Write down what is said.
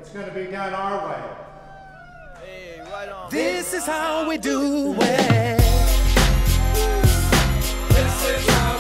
It's going to be done our way. Hey, right on. This is how we do it. This is how